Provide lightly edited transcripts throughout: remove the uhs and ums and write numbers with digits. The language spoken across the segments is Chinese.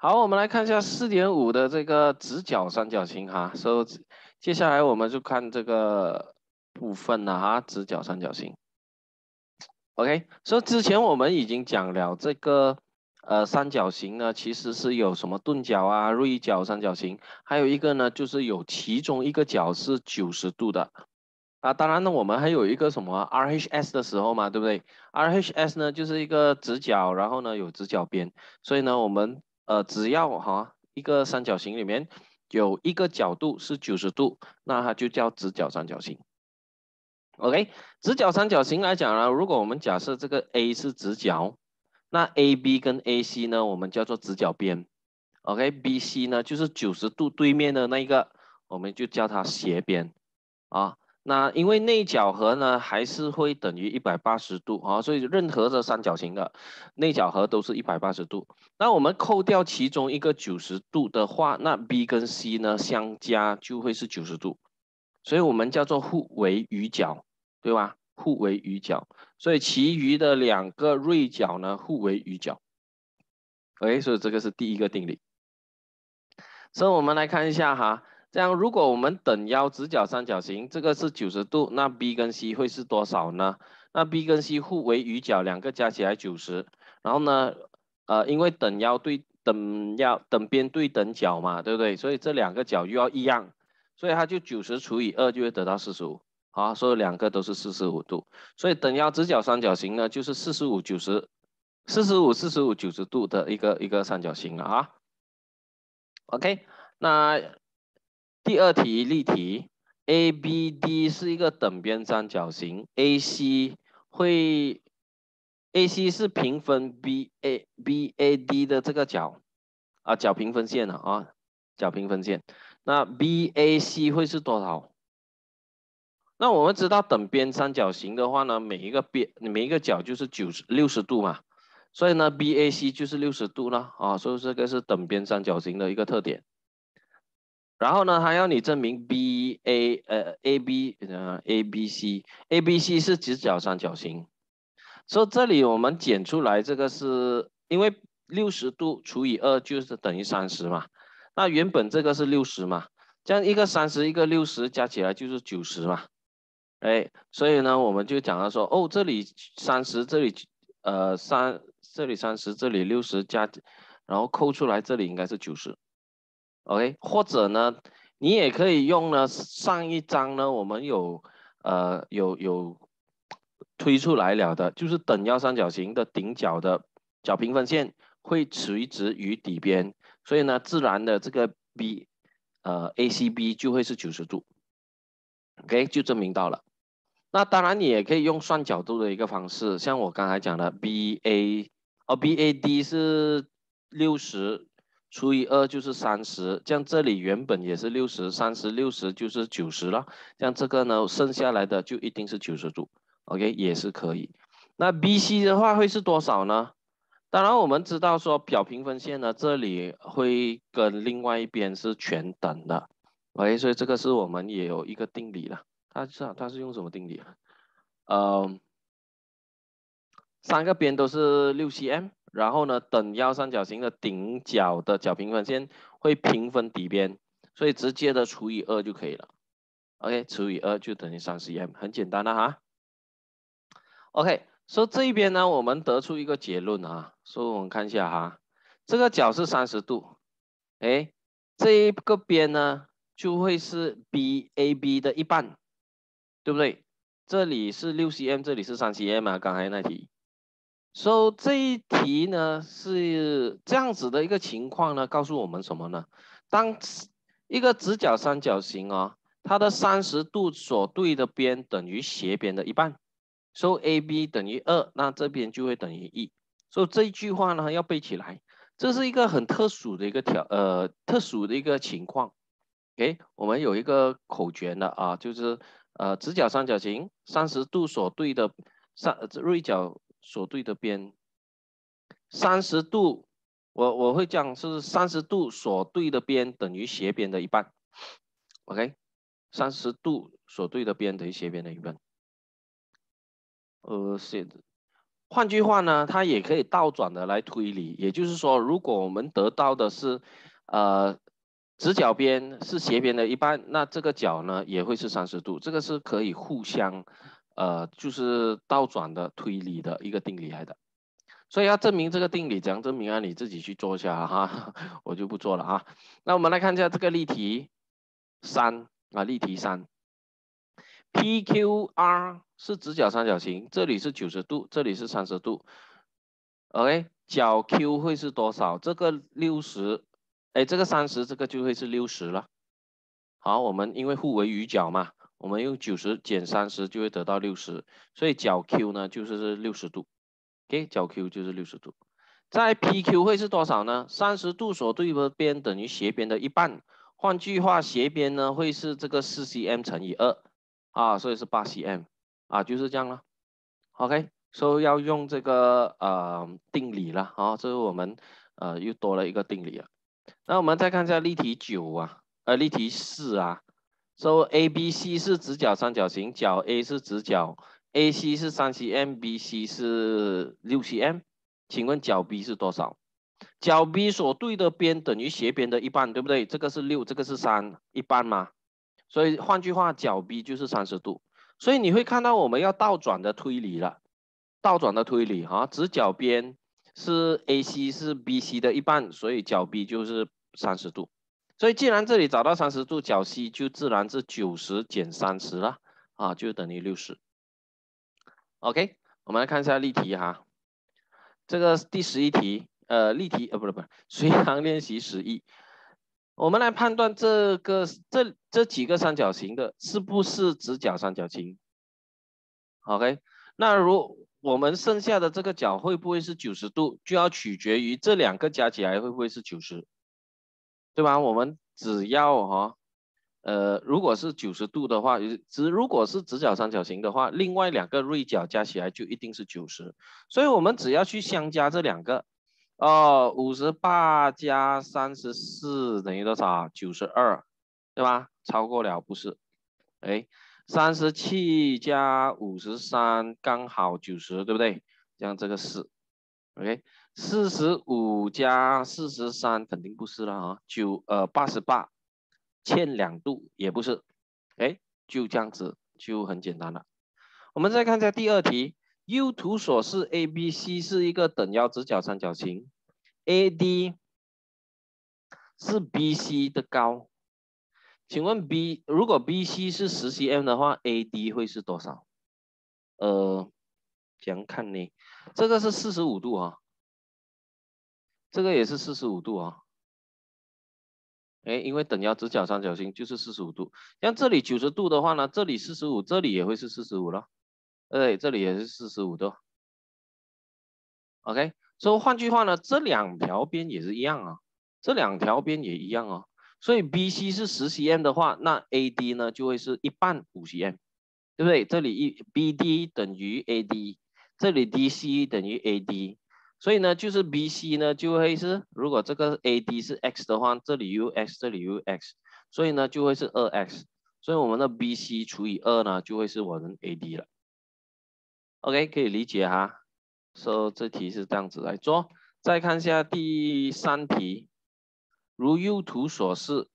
好，我们来看一下4.5的这个直角三角形哈。接下来我们就看这个部分了哈，直角三角形。OK，之前我们已经讲了这个三角形呢，其实是有什么钝角啊、锐角三角形，还有一个呢就是有其中一个角是90度的。当然呢，我们还有一个什么 RHS 的时候嘛，对不对？RHS 呢就是一个直角，然后呢有直角边，所以呢我们只要一个三角形里面有一个角度是90度，那它就叫直角三角形。OK，直角三角形来讲呢，如果我们假设这个 A 是直角，那 AB 跟 AC 呢，我们叫做直角边。OK，BC 呢就是90度对面的那一个，我们就叫它斜边啊。那因为内角和呢还是会等于180度啊，所以任何的三角形的内角和都是180度。那我们扣掉其中一个90度的话，那 B 跟 C 呢相加就会是90度。所以我们叫做互为余角，对吧？互为余角，所以其余的2个锐角呢互为余角。OK，所以这个是第一个定理。所以我们来看一下哈，这样如果我们等腰直角三角形，这个是90度，那 B 跟 C 会是多少呢？那 B 跟 C 互为余角，两个加起来90，然后呢，因为等边对等角嘛，对不对？所以这2个角又要一样，所以它就90除以2就会得到45。好，所以2个都是45度，所以等腰直角三角形呢，就是45、90、45、45、90度的一个三角形了啊。OK，那第二题例题 ，ABD 是一个等边三角形，AC 是平分 BAD 的这个角啊，角平分线啊，角平分线。那 BAC 会是多少？那我们知道等边三角形的话呢，每一个角就是60度嘛，所以呢 BAC 就是60度了啊，所以这个是等边三角形的一个特点。然后呢，还要你证明 ABC 是直角三角形。所以这里我们剪出来这个是因为60度除以2就是等于30嘛。那原本这个是60嘛，这样一个30一个60加起来就是90嘛。哎，所以呢我们就讲到说，哦，这里30，这里这里30，这里60然后扣出来这里应该是90。OK， 或者呢，你也可以用呢上一章呢，我们有推出来了的，就是等腰三角形的顶角的角平分线会垂直于底边，所以呢，自然的这个 ACB 就会是90度。OK， 就证明到了。那当然你也可以用算角度的一个方式，像我刚才讲的 BAD 是60除以2就是30，这样这里原本也是60，30、60就是90了，像这个呢剩下来的就一定是90度。OK， 也是可以。那 BC 的话会是多少呢？当然我们知道说表平分线呢，这里会跟另外一边是全等的。OK， 所以这个是我们也有一个定理了。它是用什么定理啊？3个边都是6cm，然后呢，等腰三角形的顶角的角平分线会平分底边，所以直接的除以2就可以了。OK， 除以2就等于30m，很简单的哈。OK，所以这一边呢，我们得出一个结论啊，所以我们看一下哈，这个角是30度，哎，这一个边呢就会是 BAB 的一半，对不对？这里是6cm，这里是3cm啊，刚才那题。这一题呢是这样子的一个情况呢，告诉我们什么呢？当一个直角三角形啊，它的30度所对的边等于斜边的一半，所以 AB 等于2，那这边就会等于1。所以这一句话呢要背起来，这是一个很特殊的一个特殊的一个情况。OK， 我们有一个口诀的啊，就是直角三角形30度所对的锐角所对的边，30度，我会讲是30度所对的边等于斜边的一半。OK， 30度所对的边等于斜边的一半。 换句话呢，它也可以倒转的来推理，也就是说，如果我们得到的是，直角边是斜边的一半，那这个角呢也会是30度，这个是可以互相，就是倒转的推理的一个定理来的。所以要证明这个定理，怎样证明啊？你自己去做一下哈，我就不做了啊。那我们来看一下这个例题3啊，例题3。PQR 是直角三角形，这里是90度，这里是30度。OK， 角 Q 会是多少？这个60，哎，这个30，这个就会是60了。好，我们因为互为余角嘛，我们用90减30就会得到60，所以角 Q 呢就是60度。OK， 角 Q 就是60度。在 PQ 会是多少呢？30度所对的边等于斜边的一半。换句话，斜边呢会是这个4cm 乘以2啊，所以是8cm啊，就是这样了。OK， 所以要用这个定理了啊，这是我们又多了一个定理了。那我们再看一下例题9啊，例题4啊。So ABC 是直角三角形，角 A 是直角 ，AC 是3cm，BC 是6cm，请问角 B 是多少？角 B 所对的边等于斜边的一半，对不对？这个是6，这个是3，一半嘛。所以换句话，角 B 就是30度。所以你会看到我们要倒转的推理了，倒转的推理哈，直角边是 AC 是 BC 的一半，所以角 B 就是30度。所以既然这里找到30度，角 C 就自然是90减30了啊，就等于60。OK， 我们来看一下例题哈，这个第11题，例题不是随堂练习11。我们来判断这几个三角形的是不是直角三角形。OK， 那如我们剩下的这个角会不会是90度，就要取决于这两个加起来会不会是90，对吧？我们只要如果是90度的话，如果是直角三角形的话，另外两个锐角加起来就一定是90，所以我们只要去相加这两个。58加34等于多少？92，对吧？超过了不是？哎，37加53刚好90，对不对？这样这个4 ，OK， 45加43肯定不是了啊，88欠2度也不是，哎，就这样子就很简单了。我们再看一下第2题。U 图所示 ABC 是一个等腰直角三角形 ，AD 是 BC 的高。请问如果 BC 是10cm 的话 ，AD 会是多少？怎样看呢？这个是45度啊，这个也是45度啊。哎，因为等腰直角三角形就是45度。像这里90度的话呢，这里45，这里也会是45了。对，这里也是45度。OK， 所以换句话呢，这两条边也是一样啊，这两条边也一样啊。所以 BC 是10cm 的话，那 AD 呢就会是一半5cm，对不对？这里BD 等于 AD， 这里 DC 等于 AD， 所以呢就是 BC 呢就会是，如果这个 AD 是 x 的话，这里 UX， 这里 UX， 所以呢就会是 2x， 所以我们的 BC 除以2呢就会是我们 AD 了。OK， 可以理解哈。So 这题是这样子来做。再看一下第3题，如 U 图所示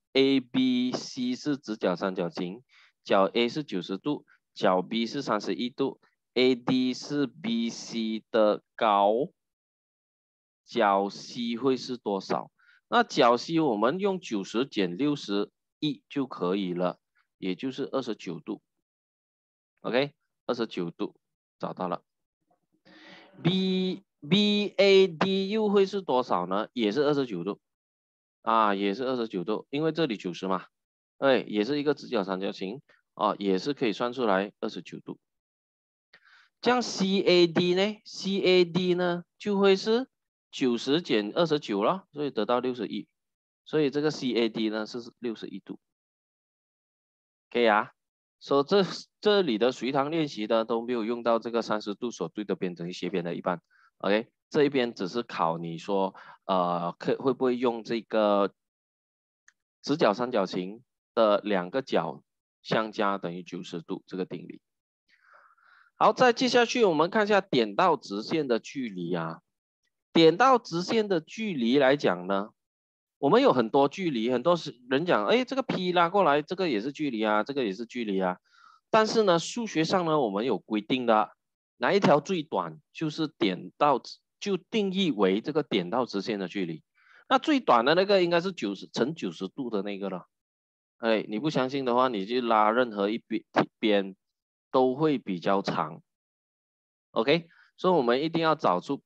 ，ABC 是直角三角形，角 A 是90度，角 B 是31度 ，AD 是 BC 的高，角 C 会是多少？那角 C 我们用90减61就可以了，也就是29度。OK， 29度找到了。BAD 又会是多少呢？也是29度啊，也是29度，因为这里90嘛，对，也是一个直角三角形啊，也是可以算出来29度。这样 CAD 呢 ？CAD 呢就会是90减29了，所以得到61，所以这个 CAD 呢是61度。可以啊，说这里的随堂练习呢都没有用到这个30度所对的边等于斜边的一半。OK， 这一边只是考你说，会不会用这个直角三角形的两个角相加等于90度这个定理。 好，再接下去我们看一下点到直线的距离啊。点到直线的距离来讲呢，我们有很多距离，很多人讲，哎，这个 P 拉过来，这个也是距离啊，这个也是距离啊。但是呢，数学上呢，我们有规定的，哪一条最短，就是就定义为这个点到直线的距离。那最短的那个应该是90度的那个了。哎，你不相信的话，你就拉任何一边都会比较长。OK， 所以我们一定要找出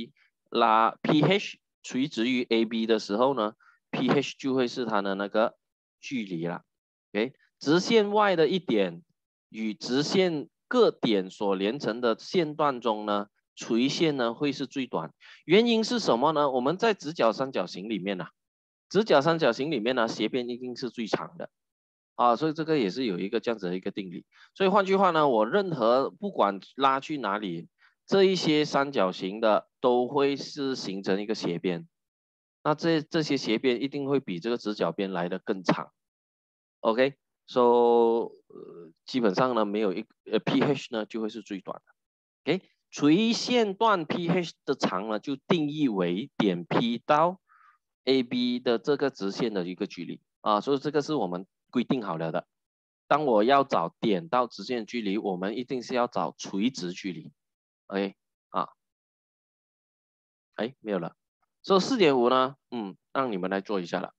PH 垂直于 AB 的时候呢 ，PH 就会是它的那个距离了。OK， 直线外的一点与直线各点所连成的线段中呢，垂线呢会是最短。原因是什么呢？我们在直角三角形里面呢，直角三角形里面呢，斜边一定是最长的。啊，所以这个也是有一个这样子的一个定理。所以换句话呢，我任何不管拉去哪里，这一些三角形的都会是形成一个斜边。那这些斜边一定会比这个直角边来的更长。OK，so 基本上呢没有pH 呢就会是最短的。OK， 垂线段 pH 的长呢就定义为点 P 到 AB 的这个直线的一个距离啊，所以这个是我们规定好了的。当我要找点到直线距离，我们一定是要找垂直距离。OK 啊，哎没有了。所以4.5呢，让你们来做一下了。